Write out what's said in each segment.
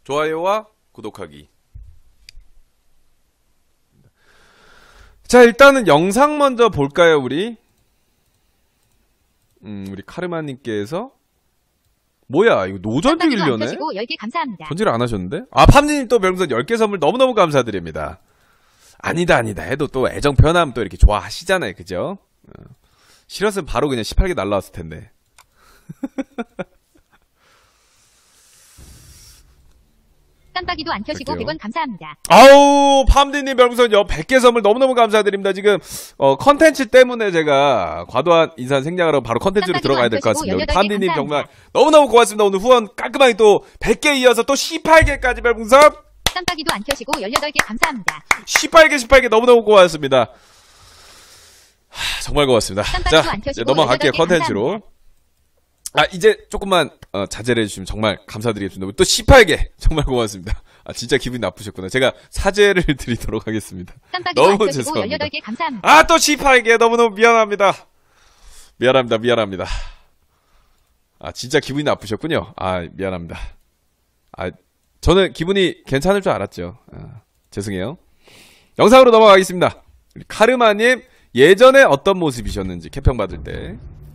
좋아요와 구독하기. 자, 일단은 영상 먼저 볼까요, 우리? 우리 카르마님께서 뭐야, 이거 노전직 1년에? 10개 감사합니다. 전지를 안 하셨는데? 아, 팜님 또 별풍선 10개 선물 너무너무 감사드립니다. 아니다 해도 또 애정 표현하면 또 이렇게 좋아하시잖아요, 그죠? 싫었으면 바로 그냥 18개 날라왔을 텐데. 깜빡이도 안 켜시고 100원 감사합니다. 아우, 팜디님 별풍선 100개 선물 너무너무 감사드립니다. 지금 컨텐츠 때문에 제가 과도한 인산 생략하러 바로 컨텐츠로 들어가야 될 것 같습니다. 팜디님 정말 너무너무 고맙습니다. 오늘 후원 깔끔하게 또 100개 이어서 또 18개까지 별풍선. 깜빡이도 안 켜시고 18개 감사합니다. 18개 너무너무 고맙습니다. 정말 고맙습니다. 자, 이제 넘어갈게요, 컨텐츠로. 아, 이제 조금만 자제를 해주시면 정말 감사드리겠습니다. 또 18개 정말 고맙습니다. 아, 진짜 기분이 나쁘셨구나. 제가 사죄를 드리도록 하겠습니다. 너무 죄송합니다. 18개 감사합니다. 아, 또 18개 너무너무 미안합니다. 미안합니다. 아, 진짜 기분이 나쁘셨군요. 아, 미안합니다. 아, 저는 기분이 괜찮을 줄 알았죠. 아, 죄송해요. 영상으로 넘어가겠습니다. 우리 카르마님 예전에 어떤 모습이셨는지 캐평 받을 때.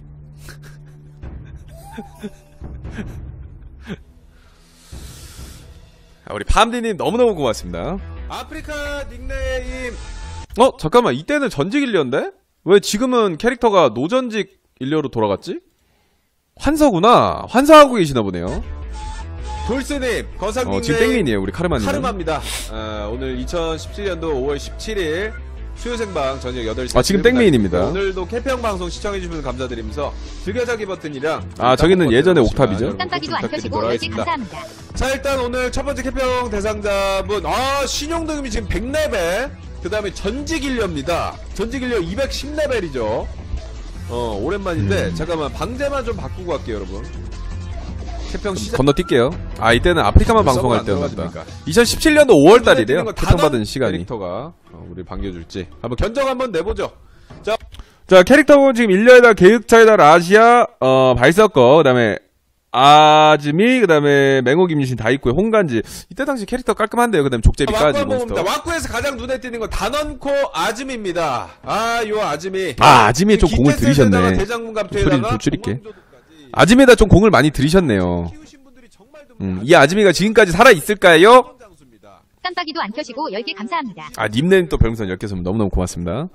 우리 팜디님 너무너무 고맙습니다. 아프리카 닉네임. 잠깐만, 이때는 전직 일녀인데? 왜 지금은 캐릭터가 노전직 일녀로 돌아갔지? 환서구나. 환서하고 계시나 보네요. 돌스님, 거상님 지금 땡민이에요, 우리 카르마님. 카르마입니다. 오늘 2017년도 5월 17일 수요생방 저녁 8시. 지금 땡메인입니다. 오늘도 캐평 방송 시청해주시면 감사드리면서 즐겨자기 버튼이랑. 저기는 예전에 옥탑이죠. 깜빡이도 안 켜시고 10개 감사합니다. 자, 일단 오늘 첫 번째 캐평 대상자분, 신용등급이 지금 100레벨. 그 다음에 전직일녀입니다. 전직일녀 210레벨이죠. 오랜만인데, 잠깐만, 방제만 좀 바꾸고 갈게요, 여러분. 캐평 시작. 건너뛸게요. 이때는 아프리카만 방송할 때였다. 2017년도 5월달이래요. 캐평 받은 시간이. 캐릭터가 우리 반겨줄지 한번 견적 한번 내보죠. 자, 캐릭터는 지금 일녀에다 계획차에다 라시아, 발서커, 그 다음에 아즈미, 그 다음에 맹호김유신 다 있고요. 홍간지. 이때 당시 캐릭터 깔끔한데요. 그 다음에 족제비까지 몬스터. 와꾸에서 가장 눈에 띄는 건 단언코 아즈미입니다. 요 아즈미. 아즈미에 좀 공을 들이셨네. 소리 좀 줄일게. 아즈미에다 좀 공을 많이 들이셨네요. 이 아즈미가 지금까지 살아있을까요? 깜빡이도 안 켜시고 10개 감사합니다. 님네는 또 별풍선 10개 선물 너무너무 고맙습니다.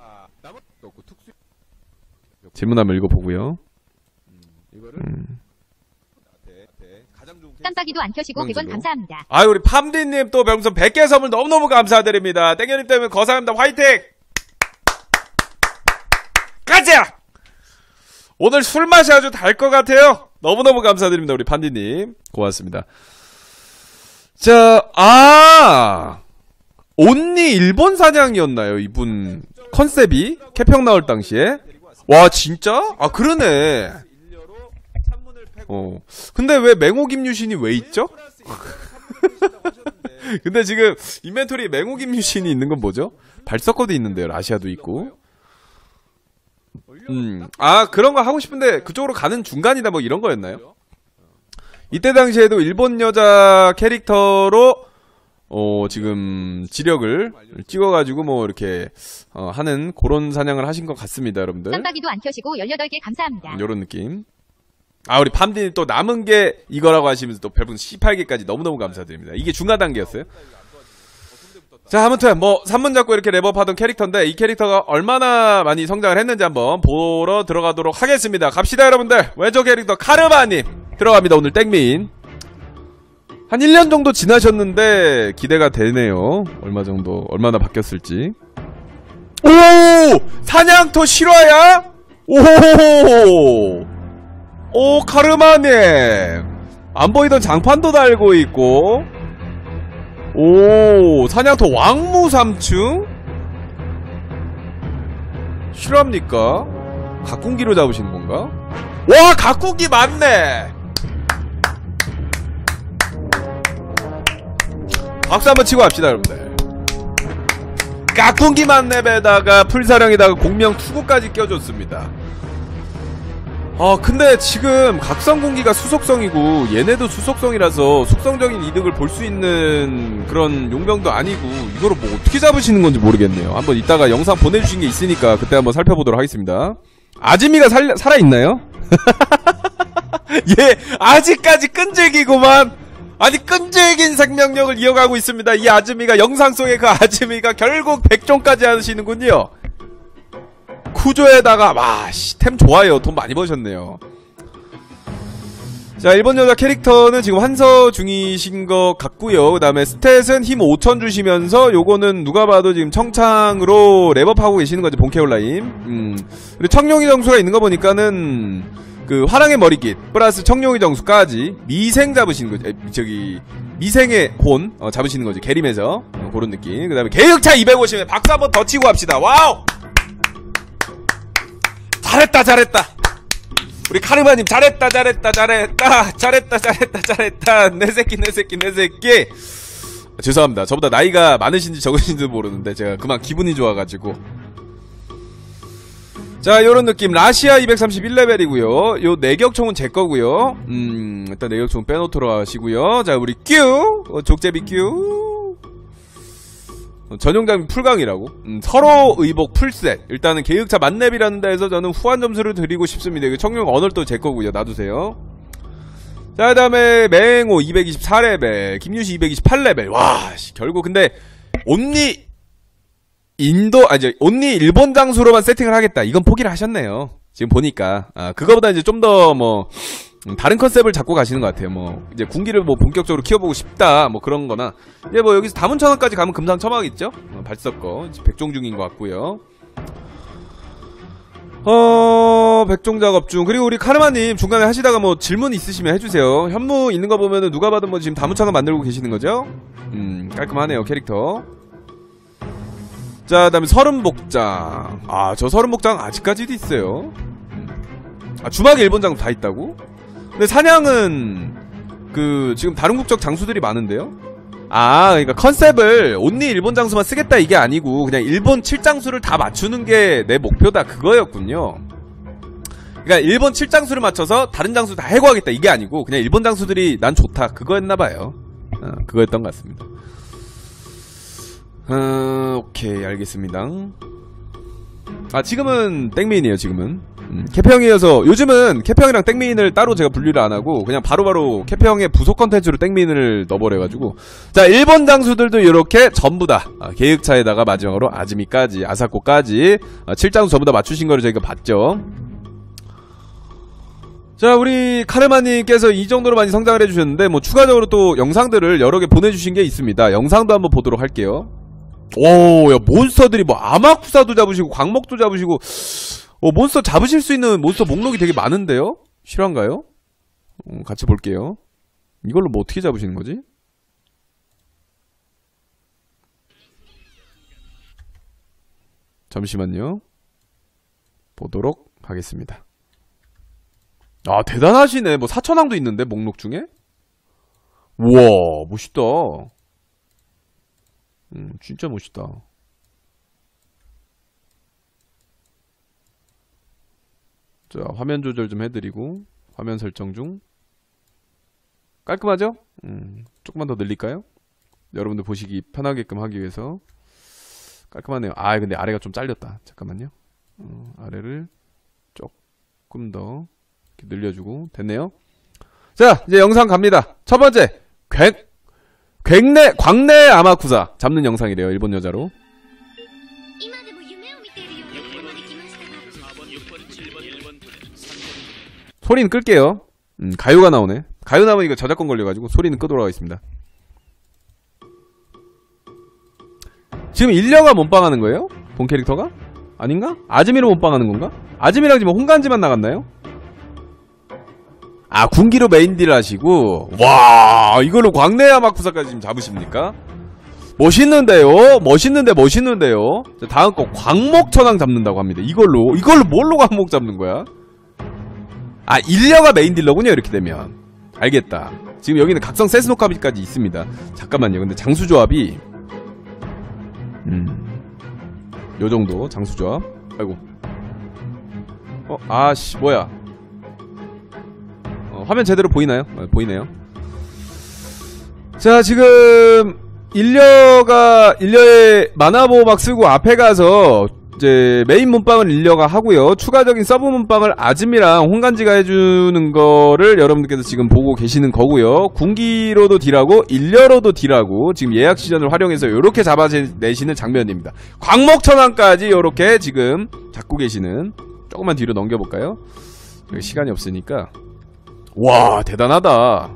질문 한번 읽어보고요. 깜빡이도 안 켜시고 100원 감사합니다. 우리 팜디님 또 별풍선 100개 선물 너무너무 감사드립니다. 땡겨님 때문에 거사합니다. 화이팅! 가자! 오늘 술 맛이 아주 달 것 같아요. 너무너무 감사드립니다. 우리 팜디님 고맙습니다. 자, 온니 일본 사냥이었나요? 이분 컨셉이 캐평 나올 당시에. 와, 진짜? 그러네. 근데 왜 맹호김유신이 왜 있죠? 근데 지금 인벤토리에 맹호김유신이 있는 건 뭐죠? 발서커도 있는데요. 라시아도 있고. 그런 거 하고 싶은데 그쪽으로 가는 중간이다 뭐 이런 거였나요? 이때 당시에도 일본 여자 캐릭터로 지금 지력을 찍어가지고 뭐 이렇게 하는 그런 사냥을 하신 것 같습니다, 여러분들. 깜빡이도 안 켜시고 18개 감사합니다. 요런 느낌. 우리 팜디님 또 남은 게 이거라고 하시면서 또 별풍선 18개까지 너무너무 감사드립니다. 이게 중간 단계였어요. 자, 아무튼 뭐 3문 잡고 이렇게 랩업하던 캐릭터인데 이 캐릭터가 얼마나 많이 성장을 했는지 한번 보러 들어가도록 하겠습니다. 갑시다, 여러분들. 왼쪽 캐릭터 카르마님 들어갑니다. 오늘 땡미인 한 1년 정도 지나셨는데 기대가 되네요. 얼마나 바뀌었을지. 사냥터 실화야? 카르마님 안 보이던 장판도 달고 있고. 사냥터 왕무 3층? 실화입니까? 각군기로 잡으시는 건가? 와, 각군기 맞네! 박수 한번 치고 갑시다, 여러분들. 각군기 만렙에다가 풀사령에다가 공명 투구까지 껴줬습니다. 근데 지금 각성공기가 수속성이고 얘네도 수속성이라서 속성적인 이득을 볼 수 있는 그런 용병도 아니고 이거를 뭐 어떻게 잡으시는 건지 모르겠네요. 한번 이따가 영상 보내주신 게 있으니까 그때 한번 살펴보도록 하겠습니다. 아즈미가 살아있나요? 예, 아직까지 끈질기고만. 아니, 끈질긴 생명력을 이어가고 있습니다. 이 아즈미가, 영상 속의 그 아즈미가 결국 백종까지 하시는군요. 쿠조에다가 템 좋아요. 돈 많이 버셨네요. 자, 일본 여자 캐릭터는 지금 환서 중이신 것 같고요. 그 다음에 스탯은 힘 5000 주시면서 요거는 누가 봐도 지금 청창으로 랩업하고 계시는 거죠. 본캐올라임. 그리고 청룡이 정수가 있는 거 보니까는 그 화랑의 머리깃 플러스 청룡이 정수까지 미생 잡으시는 거죠. 미생의 혼 잡으시는 거죠. 게림에서 그런 느낌. 그 다음에 계획차 250에 박수 한번 더 치고 갑시다. 와우! 잘했다. 우리 카르마님 잘했다. 내 새끼. 죄송합니다. 저보다 나이가 많으신지 적으신지도 모르는데 제가 그만 기분이 좋아가지고. 자, 요런 느낌. 라시아 231레벨이고요. 요 내격총은 제 거고요. 일단 내격총 빼놓도록 하시고요. 자, 우리 큐 족제비 큐 전용장비 풀강이라고. 서로 의복 풀셋. 일단은 계획차 만렙이라는 데에서 저는 후한 점수를 드리고 싶습니다. 이거 청룡 언어도 제 거고요. 놔두세요. 자, 그 다음에 맹호 224레벨, 김유시 228레벨. 와, 결국 근데 온리 일본 장수로만 세팅을 하겠다. 이건 포기를 하셨네요. 지금 보니까. 그거보다 이제 좀 더 다른 컨셉을 잡고 가시는 것 같아요. 이제 군기를 본격적으로 키워보고 싶다. 그런 거나. 이제 여기서 다문천왕까지 가면 금상첨화겠죠? 발석거. 백종 중인 것 같고요. 백종 작업 중. 그리고 우리 카르마님 중간에 하시다가 질문 있으시면 해주세요. 현무 있는 거 보면은 누가 봐도 지금 다문천왕 만들고 계시는 거죠? 깔끔하네요, 캐릭터. 자, 그 다음에 서른복장. 저 서른복장 아직까지도 있어요. 주막에 일본 장도 다 있다고? 근데 사냥은 지금 다른 국적 장수들이 많은데요? 그러니까 컨셉을 온리 일본 장수만 쓰겠다 이게 아니고 그냥 일본 7장수를 다 맞추는 게 내 목표다 그거였군요. 그러니까 일본 7장수를 맞춰서 다른 장수 다 해고하겠다 이게 아니고 그냥 일본 장수들이 난 좋다 그거였나봐요. 그거였던 것 같습니다. 오케이, 알겠습니다. 지금은 땡메인이에요, 지금은. 캐평이어서, 요즘은 캐평이랑 땡메인을 따로 제가 분리를 안 하고, 그냥 바로바로 캐평의 부속 컨텐츠로 땡메인을 넣어버려가지고. 자, 일본 장수들도 이렇게 전부 다, 계획차에다가 마지막으로 아즈미까지, 아사코까지, 7장수 전부 다 맞추신 거를 저희가 봤죠. 자, 우리 카르마님께서 이 정도로 많이 성장을 해주셨는데, 추가적으로 또 영상들을 여러 개 보내주신 게 있습니다. 영상도 한번 보도록 할게요. 오, 야, 몬스터들이 아마쿠사도 잡으시고, 광목도 잡으시고, 몬스터 잡으실 수 있는 몬스터 목록이 되게 많은데요? 실화인가요? 같이 볼게요. 이걸로 어떻게 잡으시는 거지? 잠시만요. 보도록 하겠습니다. 대단하시네. 사천왕도 있는데, 목록 중에? 우와, 멋있다. 진짜 멋있다. 자, 화면 조절 좀 해드리고 화면 설정 중. 깔끔하죠? 조금만 더 늘릴까요? 여러분들 보시기 편하게끔 하기 위해서. 깔끔하네요. 근데 아래가 좀 잘렸다. 잠깐만요. 아래를 조금 더 이렇게 늘려주고. 됐네요. 자, 이제 영상 갑니다. 첫 번째, 광내 아마쿠사 잡는 영상이래요. 일본 여자로. 소리는 끌게요. 가요가 나오네. 가요 나오면 이거 저작권 걸려가지고 소리는 끄도록 하겠습니다. 지금 일려가 몸빵하는 거예요? 본 캐릭터가? 아닌가? 아즈미로 몸빵하는 건가? 아즈미랑 지금 홍간지만 나갔나요? 군기로 메인 딜 하시고. 와, 이걸로 광내 아마쿠사까지 지금 잡으십니까? 멋있는데요? 멋있는데요? 자, 다음 거 광목천왕 잡는다고 합니다. 이걸로 뭘로 광목 잡는 거야? 일려가 메인 딜러군요. 이렇게 되면 알겠다. 지금 여기는 각성 세스노카비까지 있습니다. 잠깐만요. 근데 장수조합이 요정도 장수조합. 아이고. 뭐야. 화면 제대로 보이나요? 보이네요. 자, 지금 일려의 만화보호막 쓰고 앞에 가서 이제 메인 문방을 일려가 하고요. 추가적인 서브 문방을 아즈미랑 홍간지가 해주는 거를 여러분들께서 지금 보고 계시는 거고요. 군기로도 딜하고 일려로도 딜하고 지금 예약 시전을 활용해서 이렇게 잡아내시는 장면입니다. 광목천왕까지 이렇게 지금 잡고 계시는. 조금만 뒤로 넘겨볼까요? 시간이 없으니까. 와, 대단하다.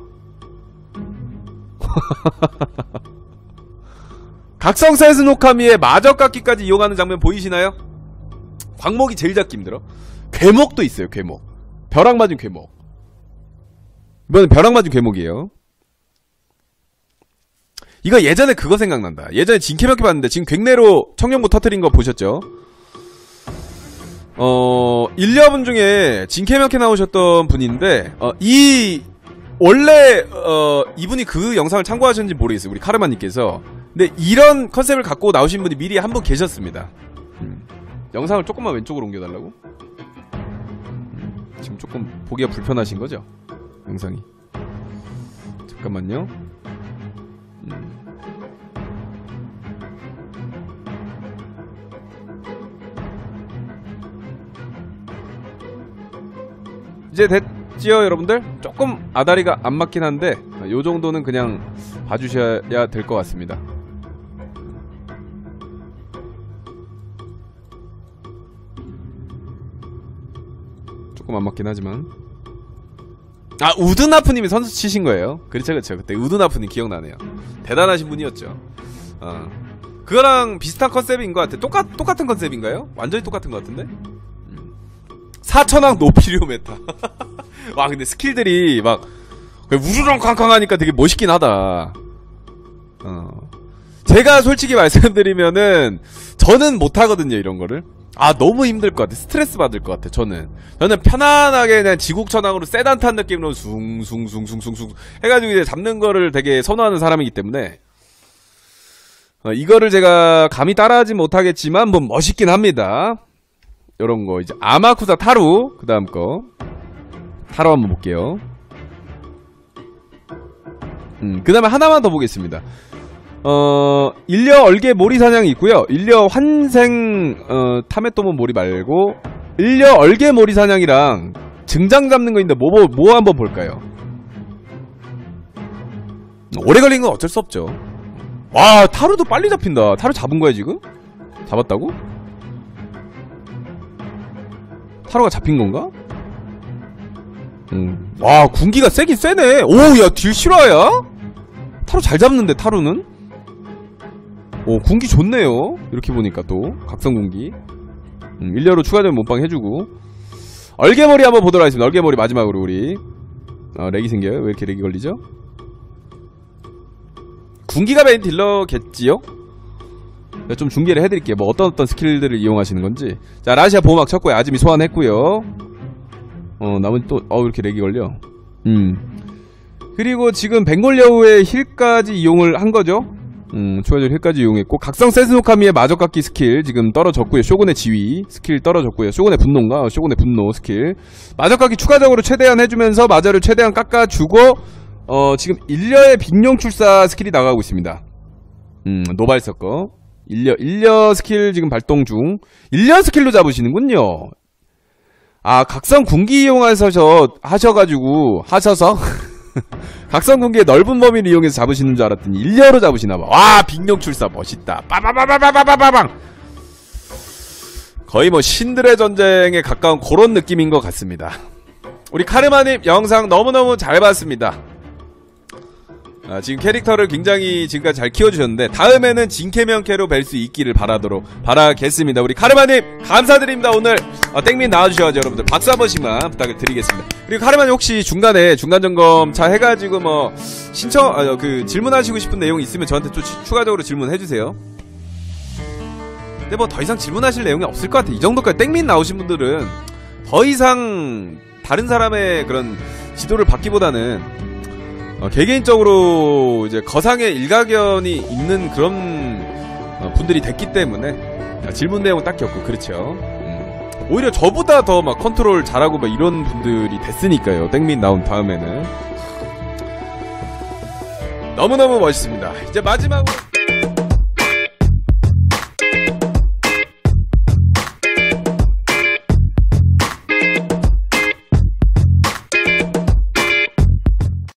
각성 세스노카미의 마적 깎기까지 이용하는 장면 보이시나요? 광목이 제일 잡기 힘들어. 괴목도 있어요. 괴목. 벼락 맞은 괴목. 이번엔 벼락 맞은 괴목이에요. 이거 예전에 그거 생각난다. 예전에 진캐몇개 봤는데 지금 괭내로 청룡부 터트린 거 보셨죠? 일려분 중에 진캐몇개 나오셨던 분인데 원래 이분이 그 영상을 참고하셨는지 모르겠어요. 우리 카르마님께서. 근데 이런 컨셉을 갖고 나오신 분이 미리 한 분 계셨습니다. 영상을 조금만 왼쪽으로 옮겨달라고? 지금 조금 보기가 불편하신 거죠? 영상이. 잠깐만요. 이제 됐지요, 여러분들? 조금 아다리가 안 맞긴 한데 요 정도는 그냥 봐주셔야 될 것 같습니다. 조금 안 맞긴 하지만. 아, 우드나프님이 선수 치신 거예요. 그렇죠. 그때 우드나프님 기억나네요. 대단하신 분이었죠. 그거랑 비슷한 컨셉인 것 같아. 똑같은 컨셉인가요? 완전히 똑같은 것 같은데? 4천왕 노피리오 메타. 와, 근데 스킬들이 막 우르렁 쾅쾅 하니까 되게 멋있긴 하다. 제가 솔직히 말씀드리면은 저는 못하거든요, 이런 거를. 너무 힘들 것 같아. 스트레스 받을 것 같아. 저는 편안하게 그냥 지국천왕으로 세단탄 느낌으로 숭숭숭숭숭숭 해가지고 이제 잡는 거를 되게 선호하는 사람이기 때문에 이거를 제가 감히 따라하지 못하겠지만 뭐 멋있긴 합니다. 요런 거 이제 아마쿠사 타루 그 다음 거 타루 한번 볼게요. 그 다음에 하나만 더 보겠습니다. 일려 얼개 모리 사냥이 있고요. 일려 환생 타메토몬 모리 말고 일려 얼개 모리 사냥이랑 증장 잡는 거 있는데 뭐 한번 볼까요? 오래 걸린 건 어쩔 수 없죠. 와, 타루도 빨리 잡힌다. 타루 잡은 거야 지금? 잡았다고? 타루가 잡힌 건가? 와, 군기가 세긴 세네. 오, 야, 딜 실화야? 타루 잘 잡는데, 타루는? 오, 군기 좋네요. 이렇게 보니까 또 각성군기. 일려로 추가적인 몸빵 해주고. 얼개머리 한번 보도록 하겠습니다. 얼개머리 마지막으로 우리 렉이 생겨요. 왜 이렇게 렉이 걸리죠? 군기가 메인 딜러겠지요? 좀 중계를 해드릴게요. 뭐 어떤 스킬들을 이용하시는 건지. 자, 라시아 보호막 쳤고요. 아즈미 소환했고요. 나머지 또 이렇게 렉이 걸려. 그리고 지금 벵골여우의 힐까지 이용을 한 거죠. 추가적으로 힐까지 이용했고, 각성 세스노카미의 마적깎기 스킬 지금 떨어졌고요. 쇼군의 지위 스킬 떨어졌고요. 쇼군의 분노인가? 쇼군의 분노 스킬 마적깎기 추가적으로 최대한 해주면서 마저를 최대한 깎아주고, 지금 일려의 빅룡출사 스킬이 나가고 있습니다. 노발서거 일려 스킬 지금 발동 중. 일려 스킬로 잡으시는군요. 각성 군기 이용하셔서 각성 군기의 넓은 범위를 이용해서 잡으시는 줄 알았더니 일려로 잡으시나봐. 와, 빅룡출사 멋있다. 빠바바바바바바방. 거의 뭐 신들의 전쟁에 가까운 그런 느낌인 것 같습니다. 우리 카르마님 영상 너무너무 잘 봤습니다. 지금 캐릭터를 굉장히 지금까지 잘 키워주셨는데 다음에는 진캐명캐로 뵐 수 있기를 바라겠습니다. 우리 카르마님 감사드립니다. 오늘 땡민 나와주셔가지고 여러분들 박수 한 번씩만 부탁을 드리겠습니다. 그리고 카르마님 혹시 중간에 중간점검 차 해가지고 뭐 질문하시고 싶은 내용이 있으면 저한테 또 추가적으로 질문해주세요. 근데 뭐 더 이상 질문하실 내용이 없을 것 같아. 이 정도까지 땡민 나오신 분들은 더 이상 다른 사람의 그런 지도를 받기보다는 개개인적으로 이제 거상의 일가견이 있는 그런 분들이 됐기 때문에 질문 내용은 딱히 없고, 그렇죠. 오히려 저보다 더 막 컨트롤 잘하고 막 이런 분들이 됐으니까요. 땡민 나온 다음에는. 너무너무 멋있습니다. 이제 마지막으로